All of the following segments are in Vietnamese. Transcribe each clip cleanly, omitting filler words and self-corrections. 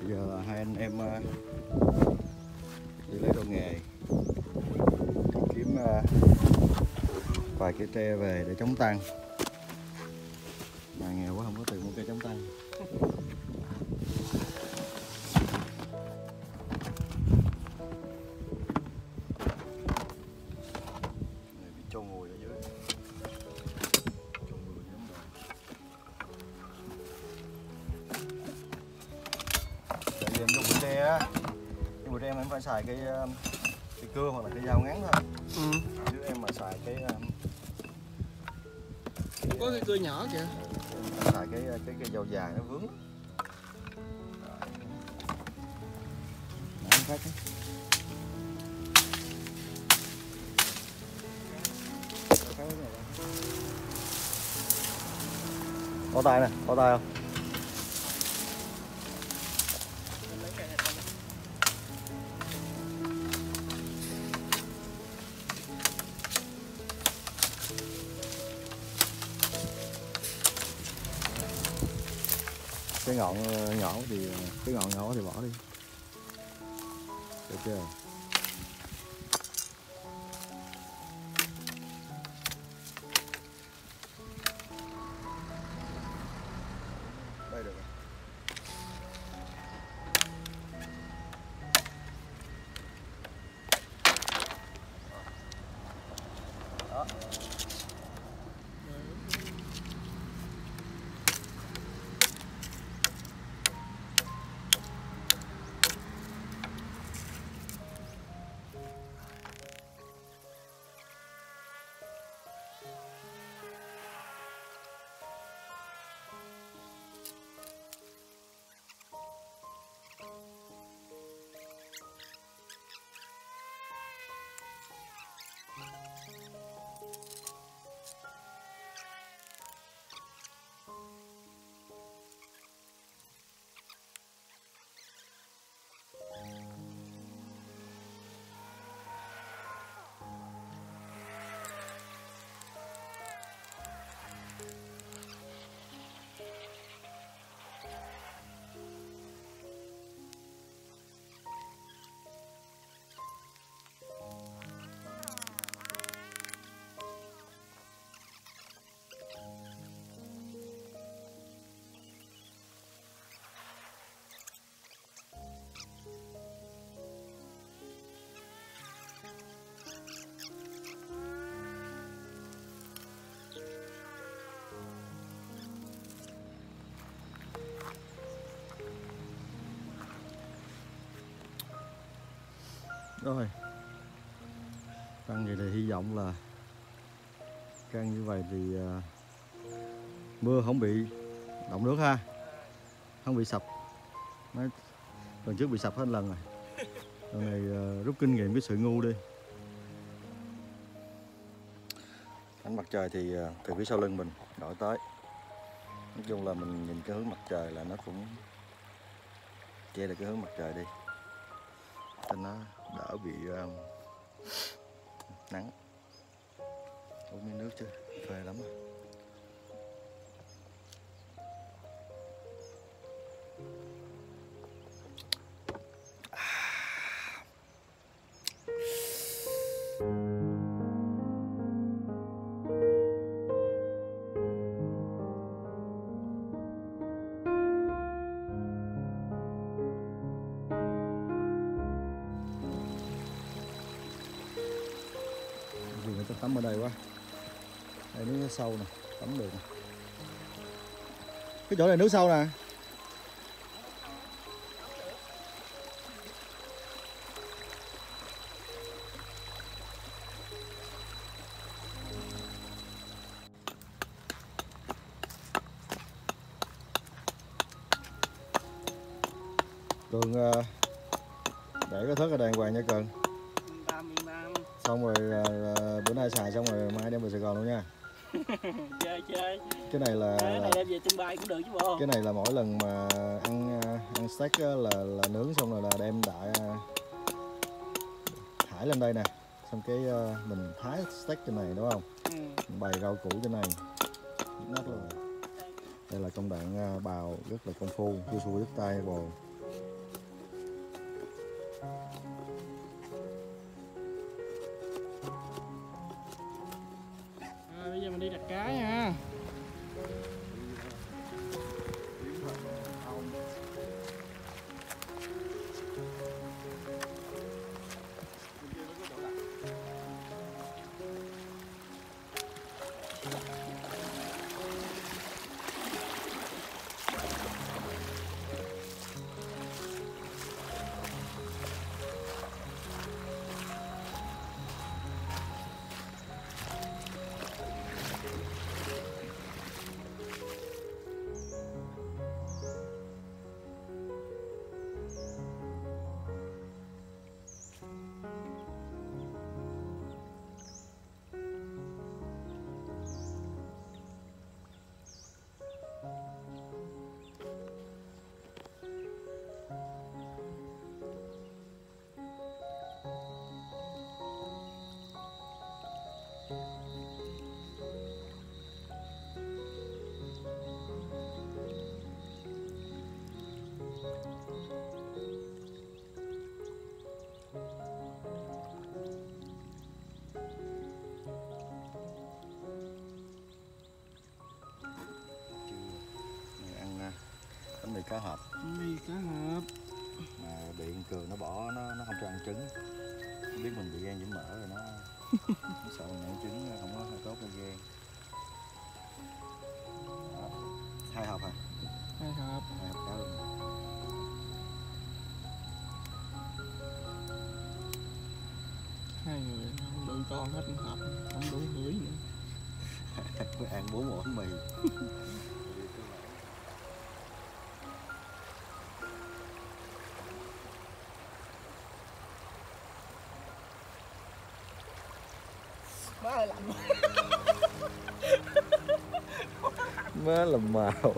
Giờ là hai anh em đi lấy đồ nghề, đi kiếm vài cây tre về để chống tăng. Mà nghèo quá không có tiền mua cây chống tăng. Này bị trâu ngồi ở dưới. Tại vì em dùng cây tre á, nhưng mà tre em phải xài cây cưa hoặc là cây dao ngắn thôi. Chứ em mà xài cái có cái cưa nhỏ kìa. xài cái dao dài nó vướng. Đấy, phát có tay nè, có tay không? Cái ngọn nhỏ thì bỏ đi. Được chưa? Đây được rồi. Đó. Rồi, căn vậy thì hy vọng là căn như vậy thì mưa không bị động nước ha, không bị sập. Lần trước bị sập hết lần rồi, lần này rút kinh nghiệm cái sự ngu đi. Ánh mặt trời thì từ phía sau lưng mình đổi tới, nói chung là mình nhìn cái hướng mặt trời là nó cũng che được cái hướng mặt trời đi cho nó đỡ bị nắng. Uống miếng nước chứ phê lắm rồi. Người ta tắm ở đây quá, đây nước sâu nè, tắm được nè. Cái chỗ này nước sâu nè. Cường để cái thớt ở đàng hoàng nha Cường. Xong rồi bữa nay xài xong rồi mai đem về Sài Gòn luôn nha. Chơi. Cái này là đem về trưng bày cũng được chứ bộ. Cái này là mỗi lần mà ăn steak là nướng xong rồi là đem đại thải lên đây nè, xong cái mình thái steak trên này đúng không? Mình bày rau củ trên này, nát luôn. Đây là công đoạn bào rất là công phu, su đứt tay bồ. Bây giờ mình đi đặt cá nha. Bánh mì cá hộp. Mì cá hộp. Mà bị con Cường nó bỏ, nó không cho ăn trứng. Nó biết mình bị gan nhiễm mỡ rồi nó sợ mình ăn trứng không có tốt cho gan. 2 hộp hả? 2 hộp. 2 hộp cá luôn. Hai người không đủ con hết một hộp, không đủ hửi nữa. Ăn 4 ổ bánh mì. Má ơi lạnh quá. Má làm màu.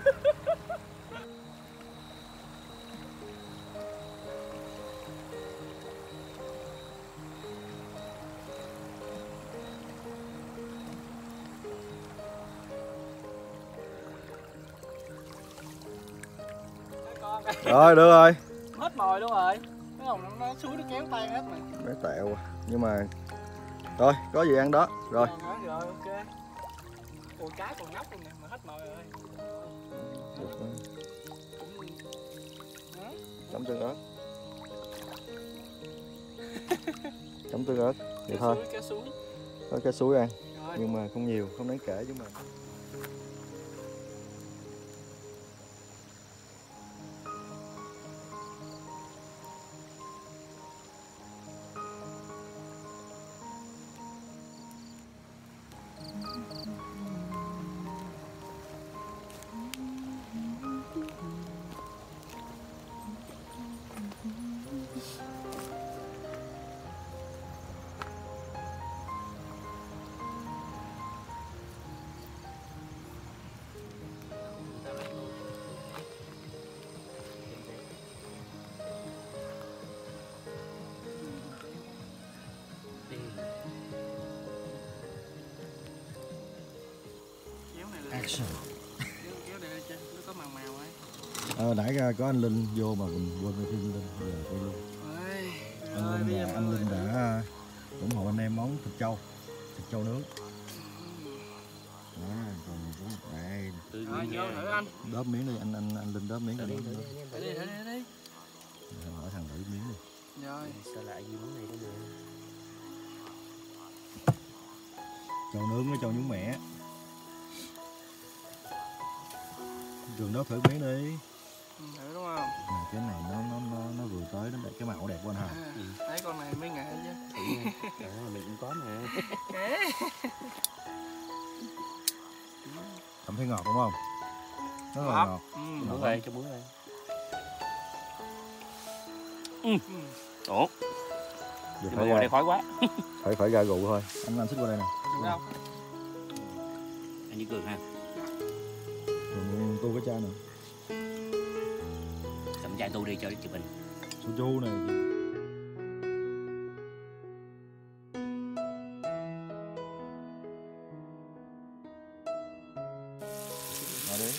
Rồi được rồi. Hết mồi luôn rồi. Cái hồng nó suối nó kéo tay hết mà. Bé tẹo nhưng mà rồi có gì ăn đó rồi. Rồi ok. Ủa cá còn nhóc luôn nè mà hết mồi rồi. Chấm tương ớt. Chấm tương ớt vậy thôi. Cá suối. Có cá suối ăn Rồi. nhưng mà không nhiều, không đáng kể chứ mà. Action. Kéo đây chứ, nó có màu màu ấy. Nãy ra có anh Linh vô mà mình quên cái phim Linh, giờ quay luôn. Anh Linh đã ủng hộ anh em món thịt trâu nướng. Đó, còn đây. Rồi vô thử anh. Đớp miếng đi, anh Linh đớp miếng đi. Đi. Hỏi thằng đẩy miếng đi. Rồi. Sao lại gì món này đó nữa? Trâu nướng với trâu nhúng mẻ. Trường đó thử miếng đi. Thử đúng không? Nè, cái này nó vừa tới, nó đẹp, cái màu đẹp của anh hả? Thấy con này mới nghệ chứ. Đó, mình cũng có mà. Cảm thấy ngọt đúng không? Rất là ngọt. Muỗng đây, cho muỗng đây. Ủa? Giờ Nhưng mà ngồi đây khói quá. phải ra rượu thôi. Anh xích qua đây nè. Được đâu? Anh với Cường ha. Còn tô cái chai nữa. Cầm chai tu đi cho chụp hình. Soju này. Rồi đi.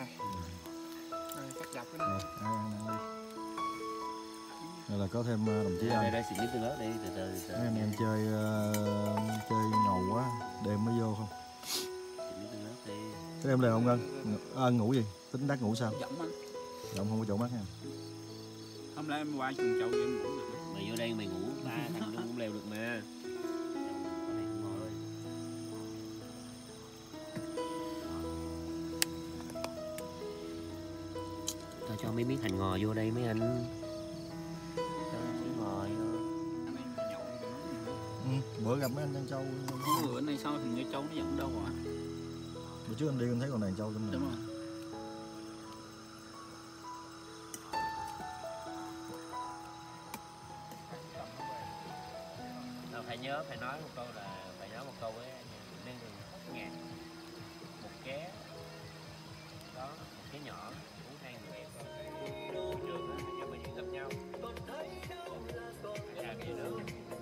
nè. Rồi cắt dọc cái Nè, này. ai ăn đi. Đây là có thêm đồng chí đây anh. đây xịt miếng tương ớt đi từ từ. Mấy anh em chơi ngầu quá, đêm mới vô không? Xịt miếng tương ớt đi. Cái đêm đều không Ngân? Ân ngủ gì? Tính đắt ngủ sao? Giọng anh. Giọng không có chỗ mắt nha. Hôm nay em qua chuồng trâu em ngủ được. Mày vô đây mày ngủ 3 thằng luôn cũng leo được mà. Tao cho mấy miếng hành ngò vô đây mấy anh. Cho miếng ngò vô. Anh em nhậu Bữa gặp mấy anh Đan Châu. bữa nay sau thì như trâu nó dẫn đâu rồi. Bữa trước anh đi anh thấy con đàn Châu trong này. Đúng rồi. Phải nhớ, phải nói một câu với nên là ngàn một ké đó, một ké nhỏ uống 2 người em trường á, anh em mình gặp nhau cái gì nữa.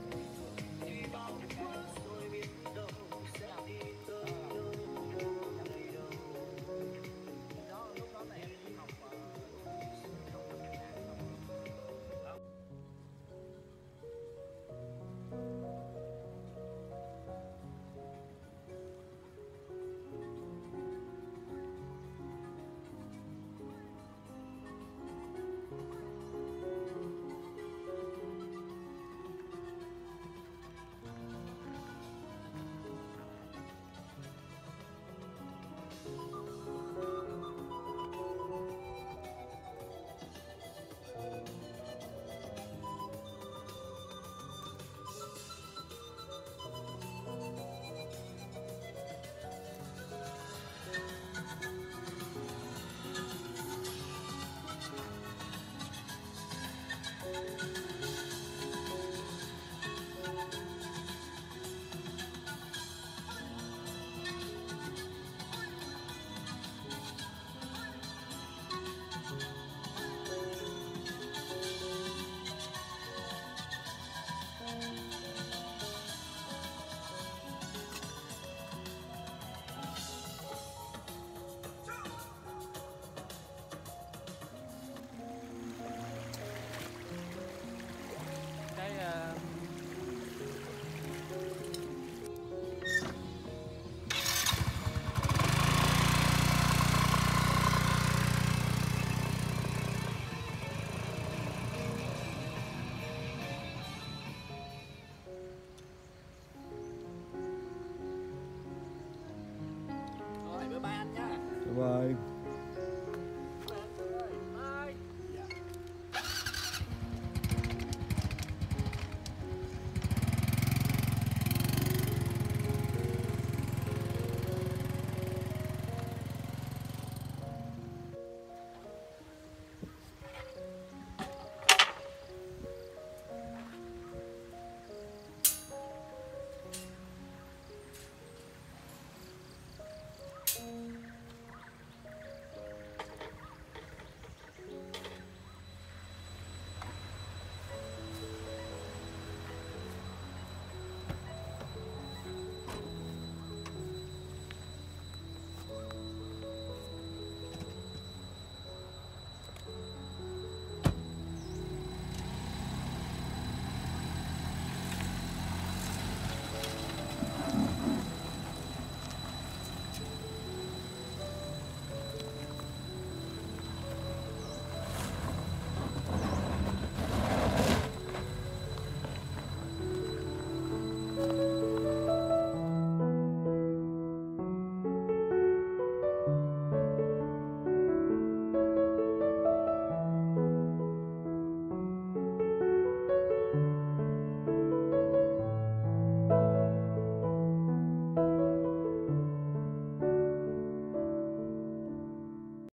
Bye bye.